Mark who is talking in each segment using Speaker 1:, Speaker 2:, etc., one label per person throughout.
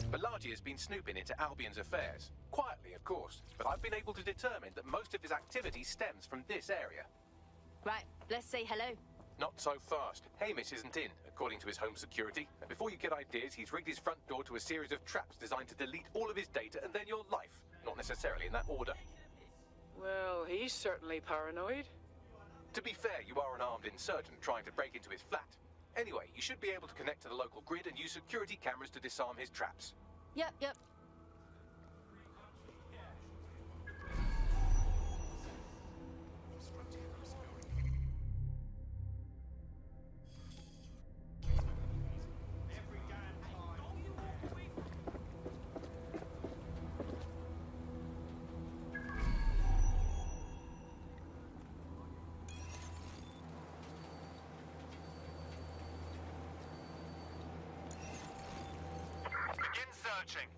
Speaker 1: Balaji has been snooping into Albion's affairs. Quietly, of course, but I've been able to determine that most of his activity stems from this area.
Speaker 2: Right, let's say hello.
Speaker 1: Not so fast. Hamish isn't in, according to his home security. And before you get ideas, he's rigged his front door to a series of traps designed to delete all of his data and then your life. Not necessarily in that order.
Speaker 3: Well, he's certainly paranoid.
Speaker 1: To be fair, you are an armed insurgent trying to break into his flat. Anyway, you should be able to connect to the local grid and use security cameras to disarm his traps.
Speaker 2: Yep.
Speaker 1: Searching.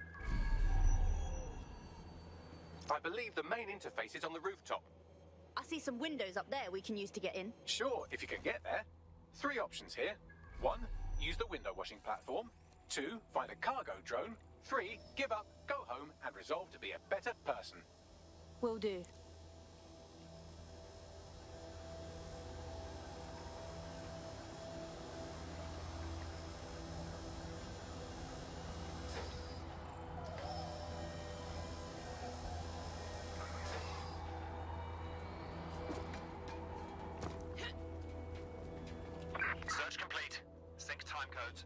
Speaker 1: I believe the main interface is on the rooftop.
Speaker 2: I see some windows up there we can use to get in.
Speaker 1: Sure, if you can get there. 3 options here. 1, use the window washing platform. 2, find a cargo drone. 3, give up, go home, and resolve to be a better person.
Speaker 2: Will do.
Speaker 4: Search complete. Sync time codes.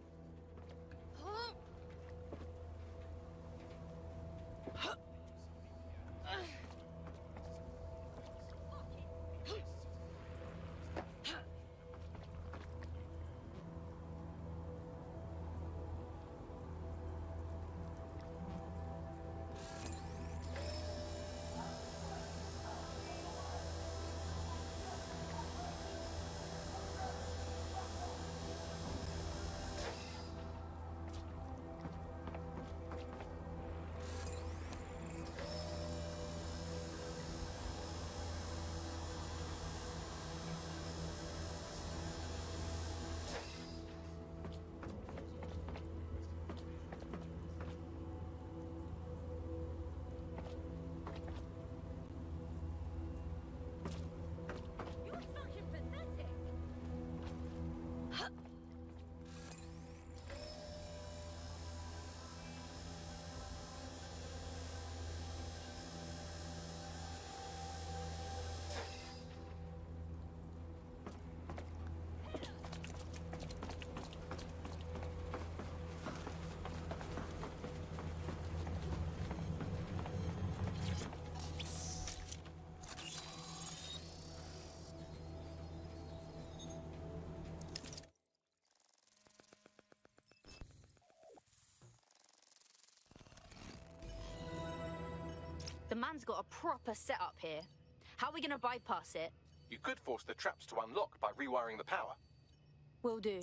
Speaker 2: The man's got a proper setup here. How are we gonna bypass it?
Speaker 1: You could force the traps to unlock by rewiring the power.
Speaker 2: Will do.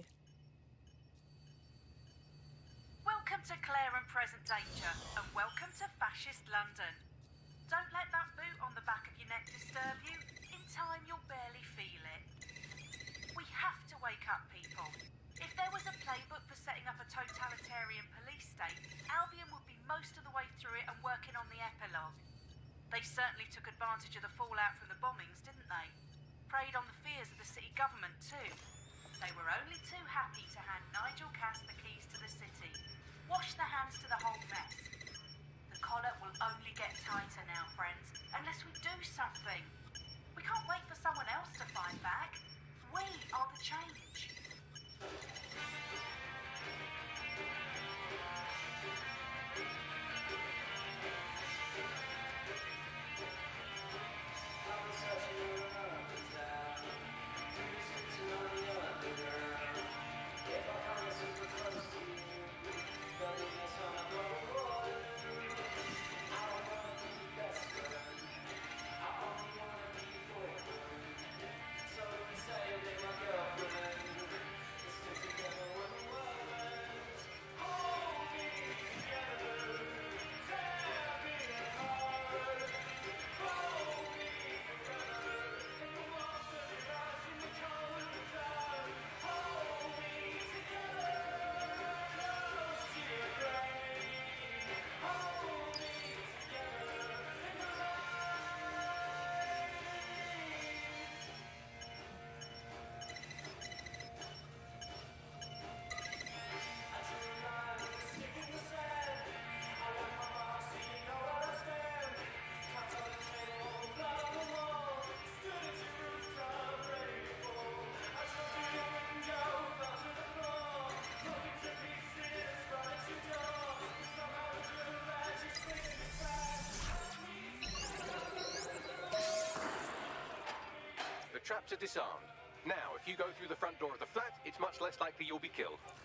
Speaker 5: Welcome to Claire and Present Danger, and welcome to Fascist London. Don't let that boot on the back of your neck disturb you. In time, you'll barely feel it. We have to wake up people. If there was a playbook for setting up a totalitarian police state, Albion would be most of the way through it and working on the epilogue. They certainly took advantage of the fallout from the bombings, didn't they? Preyed on the fears of the city government too. They were only too happy to hand Nigel Cass the keys to the city. Wash their hands to the whole mess. The collar will only get tighter now, friends, unless we do something. We can't wait for someone else to fight back. We are the change.
Speaker 1: traps are disarmed. Now, if you go through the front door of the flat, it's much less likely you'll be killed.